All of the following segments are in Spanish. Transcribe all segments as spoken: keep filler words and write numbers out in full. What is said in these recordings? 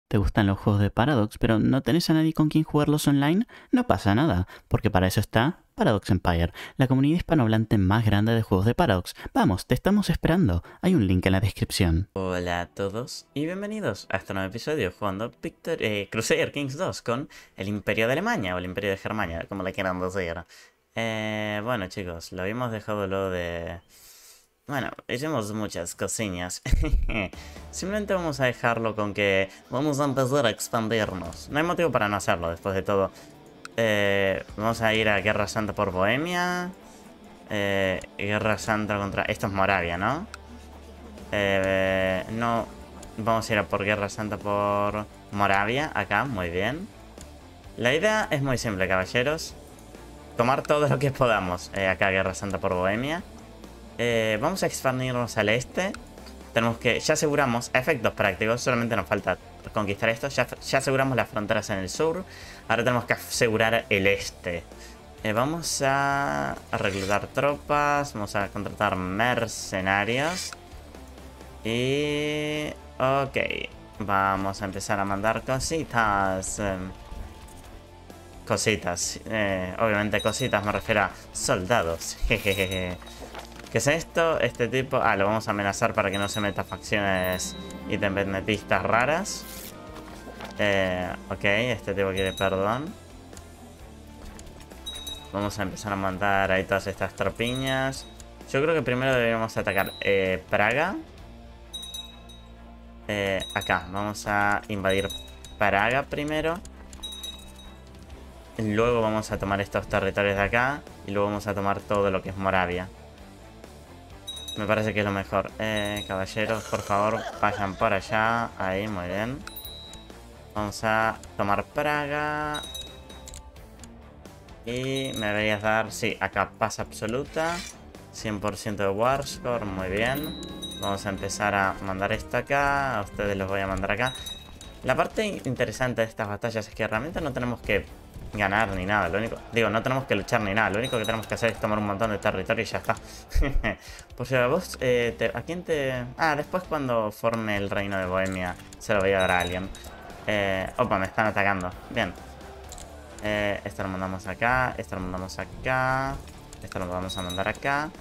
¿Te gustan los juegos de Paradox, pero no tenés a nadie con quien jugarlos online? No pasa nada, porque para eso está Paradox Empire, la comunidad hispanohablante más grande de juegos de Paradox. Vamos, te estamos esperando. Hay un link en la descripción. Hola a todos y bienvenidos a este nuevo episodio jugando Victor, eh, Crusader Kings dos con el Imperio de Alemania o el Imperio de Germania, como le quieran decir. Eh, bueno chicos, lo habíamos dejado lo de... Bueno, hicimos muchas cosillas. Simplemente vamos a dejarlo con que vamos a empezar a expandirnos. No hay motivo para no hacerlo, después de todo. Eh, vamos a ir a Guerra Santa por Bohemia. Eh, Guerra Santa contra... Esto es Moravia, ¿no? Eh, no, vamos a ir a por Guerra Santa por Moravia, acá, muy bien. La idea es muy simple, caballeros. Tomar todo lo que podamos. Eh, acá Guerra Santa por Bohemia. Eh, vamos a expandirnos al este. Tenemos que, ya aseguramos, a efectos prácticos, solamente nos falta conquistar esto. Ya, ya aseguramos las fronteras en el sur. Ahora tenemos que asegurar el este. Eh, vamos a, a reclutar tropas. Vamos a contratar mercenarios. Y... ok, vamos a empezar a mandar cositas. Eh, cositas, eh, obviamente cositas, me refiero a soldados. Jejeje. ¿Qué es esto? Este tipo... Ah, lo vamos a amenazar para que no se meta facciones independentistas raras. Eh, ok, este tipo quiere perdón. Vamos a empezar a mandar ahí todas estas tropiñas. Yo creo que primero deberíamos atacar eh, Praga. Eh, acá, vamos a invadir Praga primero. Luego vamos a tomar estos territorios de acá. Y luego vamos a tomar todo lo que es Moravia. Me parece que es lo mejor. Eh, caballeros, por favor, vayan por allá. Ahí, muy bien. Vamos a tomar Praga. Y me deberías dar... Sí, acá paz absoluta. cien por ciento de War Score, muy bien. Vamos a empezar a mandar esto acá. A ustedes los voy a mandar acá. La parte interesante de estas batallas es que realmente no tenemos que ganar ni nada. Lo único, digo, no tenemos que luchar ni nada. Lo único que tenemos que hacer es tomar un montón de territorio y ya está. Por si a vos, eh, te, ¿a quién te...? Ah, después cuando forme el reino de Bohemia se lo voy a dar a alguien. Eh, opa, me están atacando. Bien. Eh, esto lo mandamos acá. Esto lo mandamos acá. Esto lo vamos a mandar acá.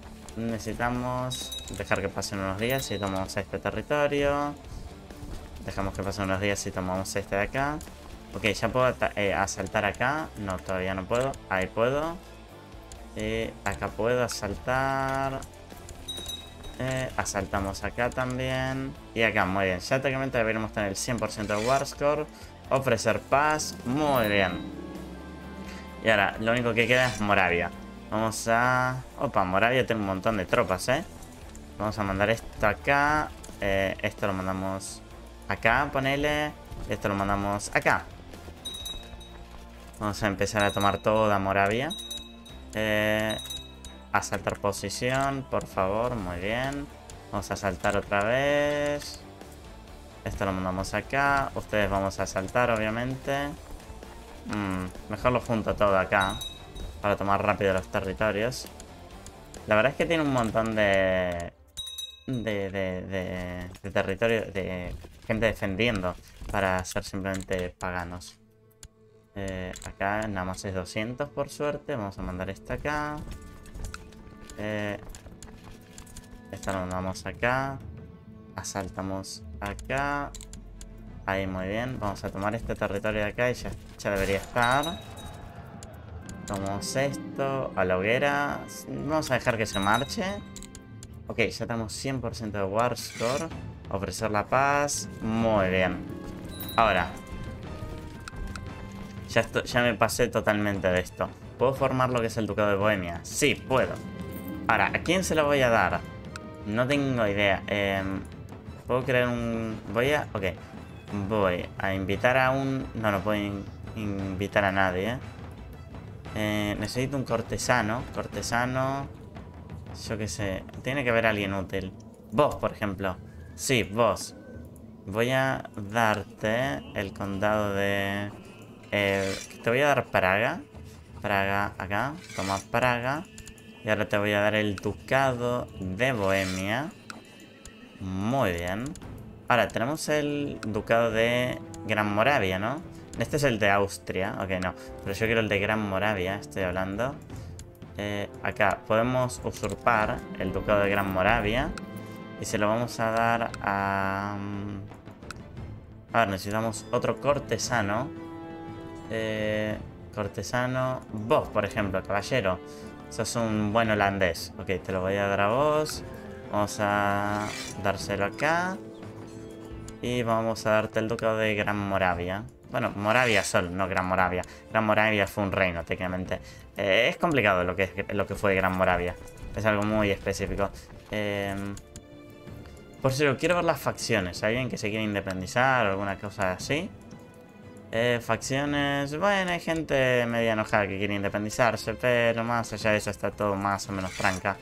Necesitamos dejar que pasen unos días y tomamos este territorio. Dejamos que pasen unos días y tomamos este de acá. Ok, ya puedo eh, asaltar acá. No, todavía no puedo. Ahí puedo. Eh, acá puedo asaltar. Eh, asaltamos acá también. Y acá, muy bien. Ya técnicamente deberíamos tener el cien por ciento de War Score. Ofrecer paz. Muy bien. Y ahora, lo único que queda es Moravia. Vamos a... Opa, Moravia tiene un montón de tropas, ¿eh? Vamos a mandar esto acá. Eh, esto lo mandamos acá, ponele. Esto lo mandamos acá. Vamos a empezar a tomar toda Moravia. Eh, asaltar posición, por favor, muy bien. Vamos a asaltar otra vez. Esto lo mandamos acá. Ustedes vamos a asaltar, obviamente. Mm, mejor lo junto todo acá. Para tomar rápido los territorios. La verdad es que tiene un montón de... De, de, de, de territorio, de gente defendiendo. Para ser simplemente paganos. Eh, acá nada más es doscientos por suerte. Vamos a mandar esta acá. Eh, esta lo mandamos acá. Asaltamos acá. Ahí, muy bien. Vamos a tomar este territorio de acá y ya, ya debería estar. Tomamos esto. A la hoguera. Vamos a dejar que se marche. Ok, ya tenemos cien por ciento de War Score. Ofrecer la paz. Muy bien. Ahora. Ya, esto, ya me pasé totalmente de esto. ¿Puedo formar lo que es el Ducado de Bohemia? Sí, puedo. Ahora, ¿a quién se lo voy a dar? No tengo idea. Eh, ¿Puedo crear un...? Voy a... Ok. Voy a invitar a un... No, no puedo in... invitar a nadie. Eh, necesito un cortesano. Cortesano... Yo qué sé. Tiene que haber alguien útil. Vos, por ejemplo. Sí, vos. Voy a darte el condado de... Eh, te voy a dar Praga. Praga acá. Toma Praga. Y ahora te voy a dar el ducado de Bohemia. Muy bien. Ahora, tenemos el ducado de Gran Moravia, ¿no? Este es el de Austria. Ok, no. Pero yo quiero el de Gran Moravia, estoy hablando. Eh, acá podemos usurpar el ducado de Gran Moravia. Y se lo vamos a dar a... A ver, necesitamos otro cortesano. Eh, cortesano. Vos, por ejemplo, caballero. Sos un buen holandés. Ok, te lo voy a dar a vos. Vamos a dárselo acá. Y vamos a darte el ducado de Gran Moravia. Bueno, Moravia solo, no Gran Moravia. Gran Moravia fue un reino, técnicamente. Eh, es complicado lo que, es, lo que fue Gran Moravia. Es algo muy específico. Eh, por cierto, quiero ver las facciones. ¿Alguien que se quiere independizar o alguna cosa así? Eh, facciones... Bueno, hay gente media enojada que quiere independizarse, pero más allá de eso está todo más o menos tranca.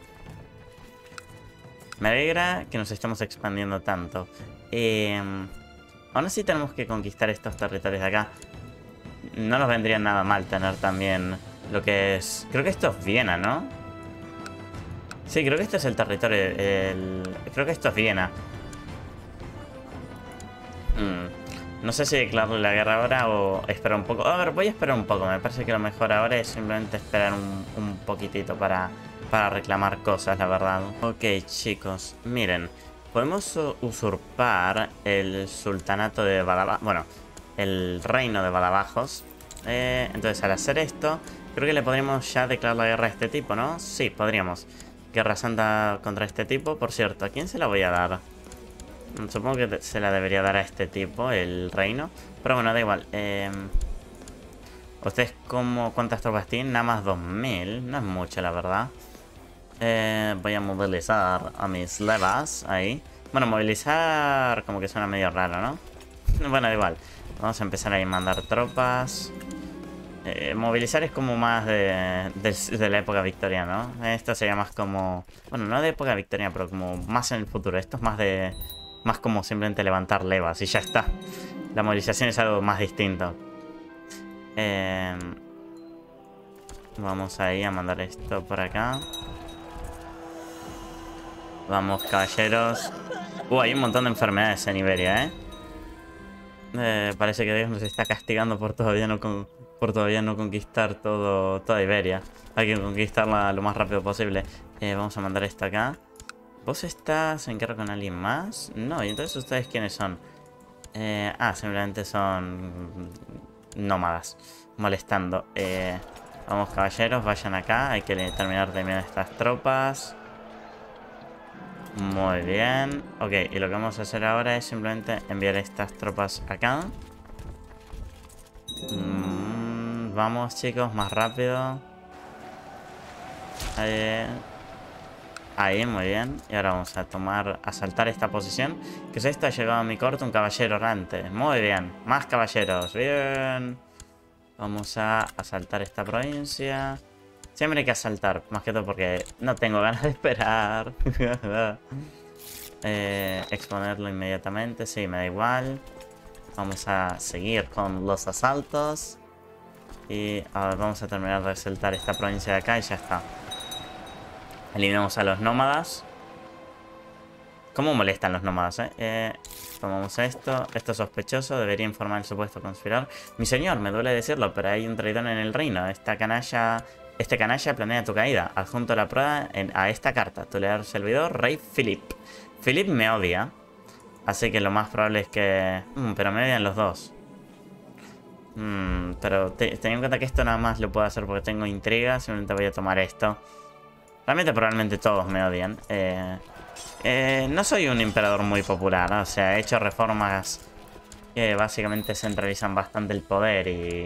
Me alegra que nos estemos expandiendo tanto. Eh, aún así tenemos que conquistar estos territorios de acá. No nos vendría nada mal tener también lo que es... Creo que esto es Viena, ¿no? Sí, creo que este es el territorio... El... Creo que esto es Viena. Hmm. No sé si declararle la guerra ahora o esperar un poco. A ver, voy a esperar un poco. Me parece que lo mejor ahora es simplemente esperar un, un poquitito para... Para reclamar cosas, la verdad. Ok, chicos, miren. Podemos usurpar el sultanato de Badajoz. Bueno, el reino de Badajoz. Eh, entonces, al hacer esto, creo que le podríamos ya declarar la guerra a este tipo, ¿no? Sí, podríamos. Guerra santa contra este tipo. Por cierto, ¿a quién se la voy a dar? Supongo que se la debería dar a este tipo, el reino. Pero bueno, da igual. Eh, ¿Ustedes cómo, cuántas tropas tienen? Nada más dos mil. No es mucho, la verdad. Eh, voy a movilizar a mis levas ahí. Bueno, movilizar como que suena medio raro, ¿no? Bueno, da igual. Vamos a empezar a mandar tropas. Eh, movilizar es como más de, de, de la época victoriana, ¿no? Esto sería más como... Bueno, no de época victoriana, pero como más en el futuro. Esto es más de... Más como simplemente levantar levas y ya está. La movilización es algo más distinto. Eh, vamos ahí a mandar esto por acá. Vamos, caballeros. Uh, hay un montón de enfermedades en Iberia, ¿eh? eh parece que Dios nos está castigando por todavía no, con, por todavía no conquistar todo, toda Iberia. Hay que conquistarla lo más rápido posible. Eh, vamos a mandar esto acá. ¿Vos estás en guerra con alguien más? No, y entonces ¿ustedes quiénes son? Eh, ah, simplemente son nómadas. Molestando. Eh, vamos, caballeros, vayan acá. Hay que terminar de enviar estas tropas. Muy bien. Ok, y lo que vamos a hacer ahora es simplemente enviar estas tropas acá. Mm, vamos, chicos, más rápido. Ahí. Ahí, muy bien. Y ahora vamos a tomar, a saltar esta posición. ¿Qué es esto? Ha llegado a mi corte un caballero errante. Muy bien. Más caballeros. Bien. Vamos a asaltar esta provincia. Siempre hay que asaltar, más que todo porque no tengo ganas de esperar. eh, exponerlo inmediatamente, sí, me da igual. Vamos a seguir con los asaltos. Y ahora vamos a terminar de asaltar esta provincia de acá y ya está. Eliminamos a los nómadas. ¿Cómo molestan los nómadas, eh? eh tomamos esto. Esto es sospechoso. Debería informar al supuesto conspirador. Mi señor, me duele decirlo, pero hay un traidor en el reino. Esta canalla... Este canalla planea tu caída. Adjunto la prueba en, a esta carta. Tu leal servidor, Rey Philip. Philip me odia. Así que lo más probable es que... Mm, pero me odian los dos. Mm, pero te, ten en cuenta que esto nada más lo puedo hacer porque tengo intriga. Simplemente voy a tomar esto. Realmente probablemente todos me odian. Eh, eh, no soy un emperador muy popular, ¿no? O sea, he hecho reformas que básicamente centralizan bastante el poder y...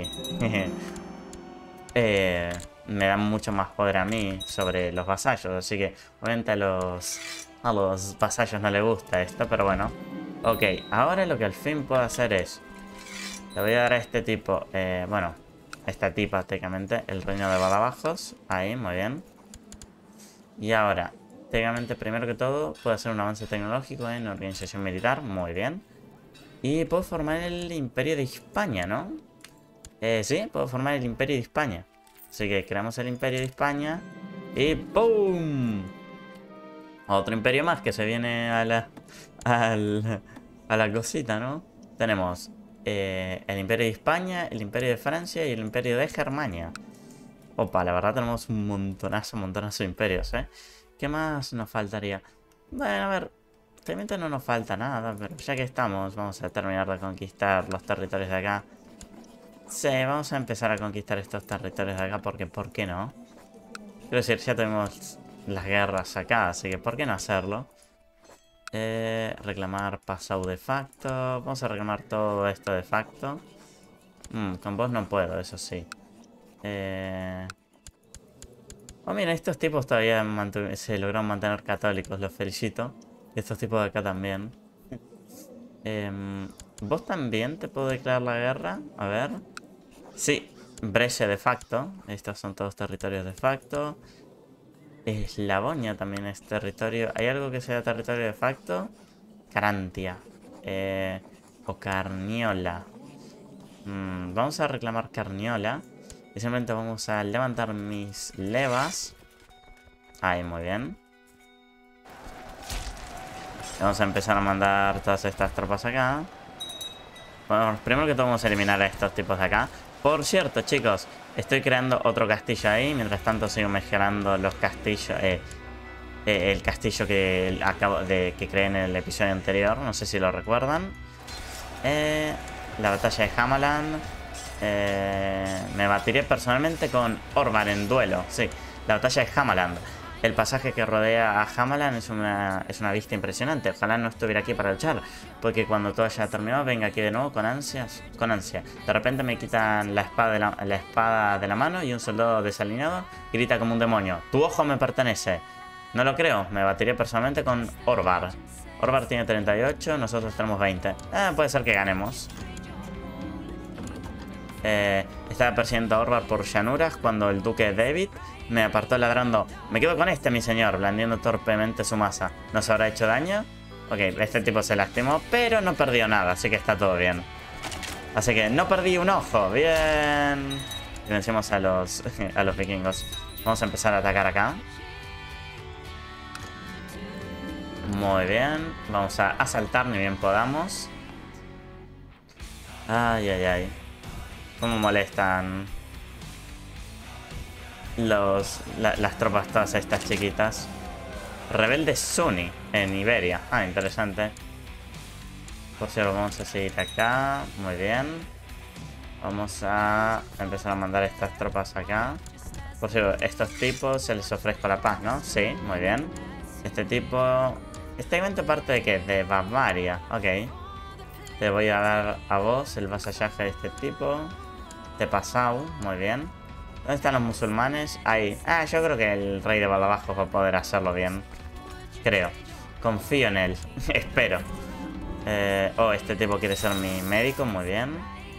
eh... me dan mucho más poder a mí sobre los vasallos. Así que obviamente a los, a los vasallos no les gusta esto, pero bueno. Ok, ahora lo que al fin puedo hacer es... Le voy a dar a este tipo, eh, bueno, a esta tipa técnicamente, el reino de Badajoz. Ahí, muy bien. Y ahora, técnicamente primero que todo, puedo hacer un avance tecnológico en organización militar. Muy bien. Y puedo formar el Imperio de Hispania, ¿no? Eh, sí, puedo formar el Imperio de Hispania. Así que creamos el Imperio de Hispania. Y ¡boom! Otro imperio más que se viene a la, al, a la cosita, ¿no? Tenemos eh, el Imperio de España, el Imperio de Francia y el Imperio de Germania. Opa, la verdad tenemos un montonazo, montonazo de imperios, ¿eh? ¿Qué más nos faltaría? Bueno, a ver, realmente no nos falta nada, pero ya que estamos, vamos a terminar de conquistar los territorios de acá. Sí, vamos a empezar a conquistar estos territorios de acá porque, ¿por qué no? Quiero decir, ya tenemos las guerras acá, así que ¿por qué no hacerlo? Eh, reclamar pasado de facto. Vamos a reclamar todo esto de facto. Mm, con vos no puedo, eso sí. Eh... Oh, mira, estos tipos todavía se lograron mantener católicos, los felicito. Y estos tipos de acá también. Eh, ¿Vos también te puedo declarar la guerra? A ver. Sí, Brescia de facto. Estos son todos territorios de facto. Eslavonia también es territorio. ¿Hay algo que sea territorio de facto? Carantia. Eh, o Carniola. Mm, vamos a reclamar Carniola. Y simplemente vamos a levantar mis levas. Ahí, muy bien. Vamos a empezar a mandar todas estas tropas acá. Bueno, primero que todo vamos a eliminar a estos tipos de acá. Por cierto, chicos, estoy creando otro castillo ahí. Mientras tanto sigo mejorando los castillos. Eh, eh, el castillo que acabo de que creé en el episodio anterior. No sé si lo recuerdan. Eh, la batalla de Hamaland. Eh, me batiré personalmente con Orvar en duelo. Sí, la batalla de Hamaland. El pasaje que rodea a Hamaland es una, es una vista impresionante. Ojalá no estuviera aquí para luchar, porque cuando todo haya terminado venga aquí de nuevo con ansias, con ansia. De repente me quitan la espada de la, la espada de la mano y un soldado desalineado grita como un demonio: "Tu ojo me pertenece". No lo creo, me batiré personalmente con Orvar. Orvar tiene treinta y ocho, nosotros tenemos veinte. Eh, puede ser que ganemos. Eh, estaba persiguiendo a Orvar por llanuras cuando el duque David me apartó ladrando: "Me quedo con este, mi señor", blandiendo torpemente su masa. ¿No se habrá hecho daño? Ok, este tipo se lastimó, pero no perdió nada, así que está todo bien. Así que no perdí un ojo, bien. Y vencemos a los, a los vikingos. Vamos a empezar a atacar acá. Muy bien, vamos a asaltar ni bien podamos. Ay, ay, ay. Cómo molestan los, la, las tropas todas estas chiquitas. Rebelde Sunni en Iberia. Ah, interesante. Por cierto, vamos a seguir acá. Muy bien. Vamos a empezar a mandar estas tropas acá. Por cierto, estos tipos se les ofrezco la paz, ¿no? Sí, muy bien. Este tipo... Este evento parte de qué? De Bavaria. Ok. Te voy a dar a vos el vasallaje de este tipo. De Passau, muy bien. ¿Dónde están los musulmanes? Ahí. Ah, yo creo que el rey de Badabajo va a poder hacerlo bien. Creo. Confío en él. Espero. Eh, oh, este tipo quiere ser mi médico. Muy bien.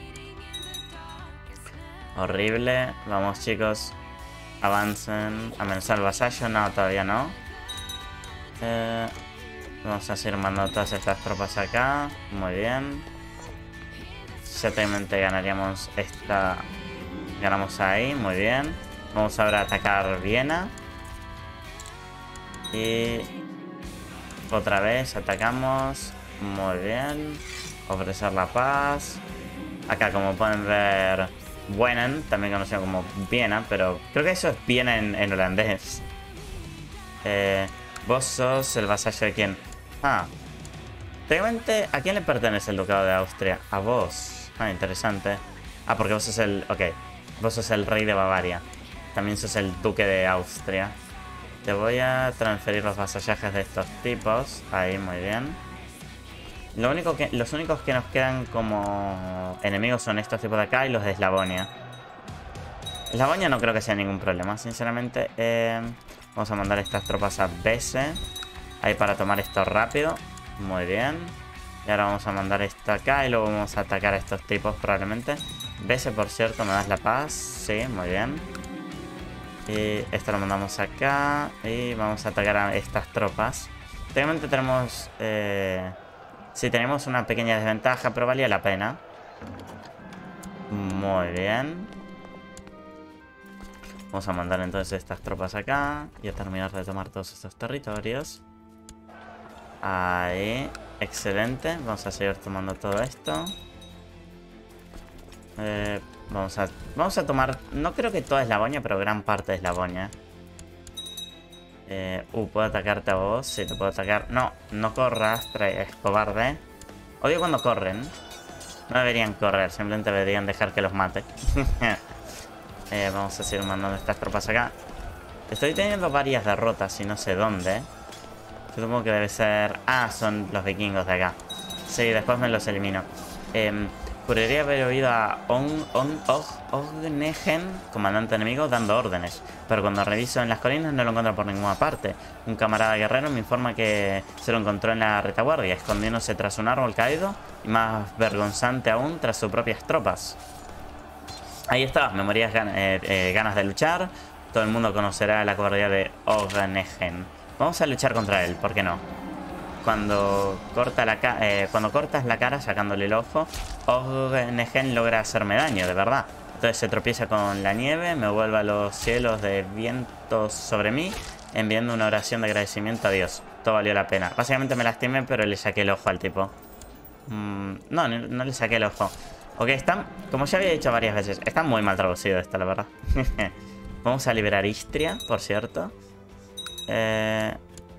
Horrible. Vamos, chicos. Avancen. Amenazar al vasallo. No, todavía no. Eh, vamos a seguir mandando todas estas tropas acá. Muy bien. Certamente ganaríamos esta... Ganamos ahí, muy bien. Vamos ahora a atacar Viena. Y... Otra vez atacamos. Muy bien. Ofrecer la paz. Acá, como pueden ver, Buenen, también conocido como Viena, pero creo que eso es Viena en, en holandés. Eh, Vos sos el vasallo de quién. Ah, técnicamente, ¿a quién le pertenece el ducado de Austria? A vos. Ah, interesante. Ah, porque vos sos el... Ok. Vos sos el rey de Bavaria. También sos el duque de Austria. Te voy a transferir los vasallajes de estos tipos. Ahí, muy bien. Lo único que, los únicos que nos quedan como enemigos son estos tipos de acá y los de Eslavonia. Eslavonia no creo que sea ningún problema, sinceramente. Eh, vamos a mandar estas tropas a Bese. Ahí para tomar esto rápido. Muy bien. Y ahora vamos a mandar esto acá y luego vamos a atacar a estos tipos probablemente. Bese, por cierto, ¿me das la paz? Sí, muy bien. Y esto lo mandamos acá. Y vamos a atacar a estas tropas. Técnicamente tenemos... Eh, sí, tenemos una pequeña desventaja, pero valía la pena. Muy bien. Vamos a mandar entonces estas tropas acá. Y a terminar de tomar todos estos territorios. Ahí. excelente. Vamos a seguir tomando todo esto. Eh, vamos a vamos a tomar... No creo que toda Eslavonia, pero gran parte de Eslavonia. Eh, uh, ¿puedo atacarte a vos? Sí, te puedo atacar. No, no corras, es cobarde. Odio cuando corren. No deberían correr, simplemente deberían dejar que los mate. eh, vamos a seguir mandando estas tropas acá. Estoy teniendo varias derrotas y no sé dónde. Yo supongo que debe ser... Ah, son los vikingos de acá. Sí, después me los elimino. Eh, podría haber oído a On, On, Og, Ognegen, comandante enemigo, dando órdenes. Pero cuando reviso en las colinas no lo encuentro por ninguna parte. Un camarada guerrero me informa que se lo encontró en la retaguardia, escondiéndose tras un árbol caído. Y más vergonzante aún, tras sus propias tropas. Ahí está, me morías gan eh, eh, ganas de luchar. Todo el mundo conocerá la cobardía de Ognegen. Vamos a luchar contra él, ¿por qué no? Cuando, corta la ca eh, cuando cortas la cara sacándole el ojo, Ognegen logra hacerme daño, de verdad. Entonces se tropieza con la nieve, me vuelve a los cielos de vientos sobre mí, enviando una oración de agradecimiento a Dios. Todo valió la pena. Básicamente me lastimé, pero le saqué el ojo al tipo. Mm, no, no, no le saqué el ojo. Ok, están, como ya había dicho varias veces, está muy mal traducido esto, la verdad. Vamos a liberar Istria, por cierto. Eh...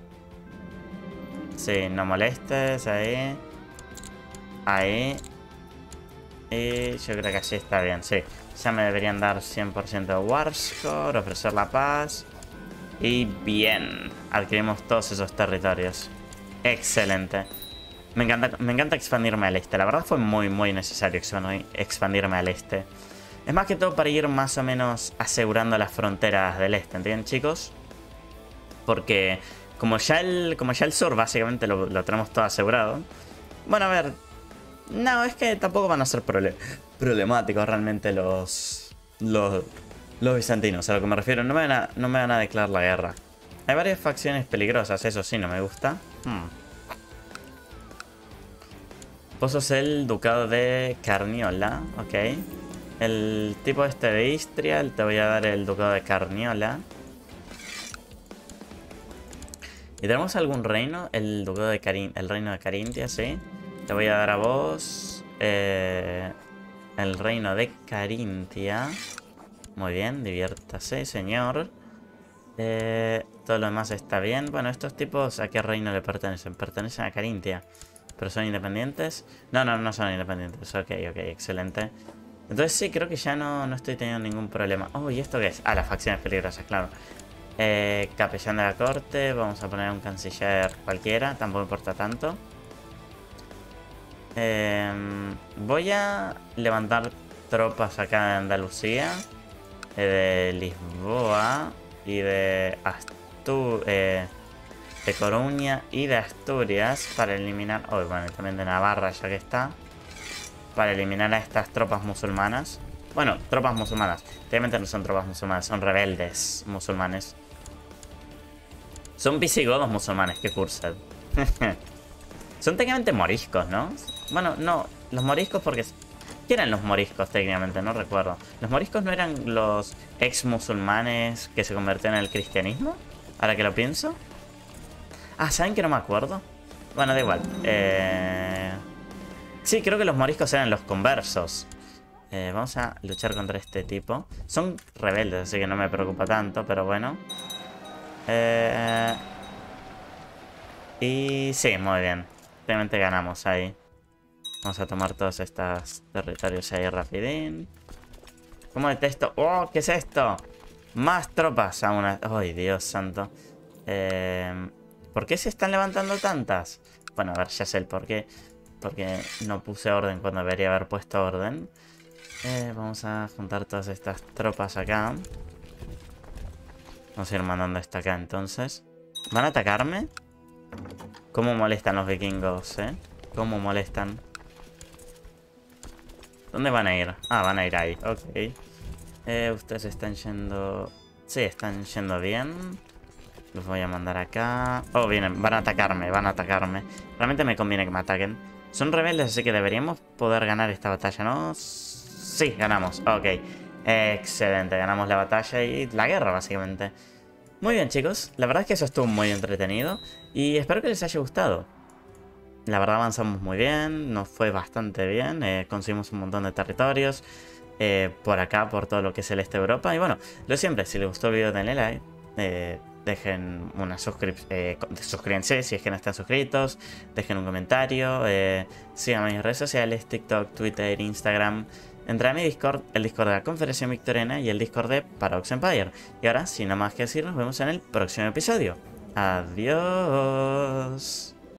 Sí, no molestes, ahí. Ahí. Y yo creo que así está bien, sí. Ya me deberían dar cien por ciento de Warscore, ofrecer la paz. Y bien, adquirimos todos esos territorios. Excelente. Me encanta, me encanta expandirme al este. La verdad fue muy, muy necesario expandirme al este. Es más que todo para ir más o menos asegurando las fronteras del este, ¿entienden, chicos? Porque como ya el, como ya el sur básicamente lo, lo tenemos todo asegurado. Bueno, a ver. No, es que tampoco van a ser prole problemáticos realmente los, los los bizantinos. A lo que me refiero, no me, van a, no me van a declarar la guerra. Hay varias facciones peligrosas, eso sí, no me gusta. Hmm. Vos sos el ducado de Carniola, ok. El tipo este de Istria, te voy a dar el ducado de Carniola. ¿Y tenemos algún reino? El ducado de Carin, el reino de Carintia, sí. Te voy a dar a vos eh, el reino de Carintia. Muy bien, diviértase, señor. Eh, todo lo demás está bien. Bueno, estos tipos, ¿a qué reino le pertenecen? Pertenecen a Carintia. ¿Pero son independientes? No, no, no son independientes. Ok, ok, excelente. Entonces sí, creo que ya no, no estoy teniendo ningún problema. Oh, ¿y esto qué es? Ah, las facciones peligrosas, claro. Eh, capellán de la corte. Vamos a poner un canciller cualquiera. Tampoco importa tanto. Eh, voy a levantar tropas acá de Andalucía. Eh, de Lisboa. Y de Asturias. Eh, de Coruña y de Asturias. Para eliminar... Oh, bueno, también de Navarra ya que está. Para eliminar a estas tropas musulmanas. Bueno, tropas musulmanas. Técnicamente no son tropas musulmanas, son rebeldes musulmanes. Son visigodos musulmanes que cursan. Son técnicamente moriscos, ¿no? Bueno, no, los moriscos porque... ¿Qué eran los moriscos técnicamente? No recuerdo. ¿Los moriscos no eran los ex musulmanes que se convirtieron en el cristianismo? Ahora que lo pienso. Ah, ¿saben que no me acuerdo? Bueno, da igual. Eh... Sí, creo que los moriscos eran los conversos. Eh, vamos a luchar contra este tipo. Son rebeldes, así que no me preocupa tanto, pero bueno. Eh... Y sí, muy bien. Obviamente ganamos ahí. Vamos a tomar todos estos territorios ahí rapidín. ¿Cómo detesto? ¡Oh! ¿Qué es esto? Más tropas a una... ¡Ay, Dios santo! Eh... ¿Por qué se están levantando tantas? Bueno, a ver, ya sé el por qué. Porque no puse orden cuando debería haber puesto orden. Eh, vamos a juntar todas estas tropas acá. Vamos a ir mandando esta acá entonces. ¿Van a atacarme? ¿Cómo molestan los vikingos, eh? ¿Cómo molestan? ¿Dónde van a ir? Ah, van a ir ahí, ok. Eh, ustedes están yendo... Sí, están yendo bien. Los voy a mandar acá. Oh, vienen, van a atacarme, van a atacarme. Realmente me conviene que me ataquen. Son rebeldes, así que deberíamos poder ganar esta batalla, ¿no? Sí, ganamos, ok. Excelente, ganamos la batalla y la guerra, básicamente. Muy bien, chicos. La verdad es que eso estuvo muy entretenido. Y espero que les haya gustado. la verdad avanzamos muy bien, nos fue bastante bien, eh, conseguimos un montón de territorios eh, por acá, por todo lo que es el este de Europa. Y bueno, lo siempre, si les gustó el video denle like, eh, dejen una suscripción, eh, suscríbanse si es que no están suscritos, dejen un comentario, eh, síganme en mis redes sociales, TikTok, Twitter, Instagram. Entra a mi Discord, el Discord de la Confederación Victoriana y el Discord de Paradox Empire. Y ahora, sin nada más que decir, nos vemos en el próximo episodio. Adiós.